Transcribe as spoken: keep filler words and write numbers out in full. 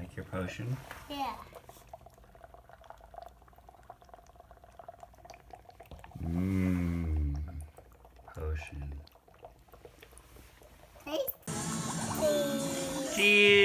Take your potion. Yeah. Mmm. Potion. Tasty. Cheers!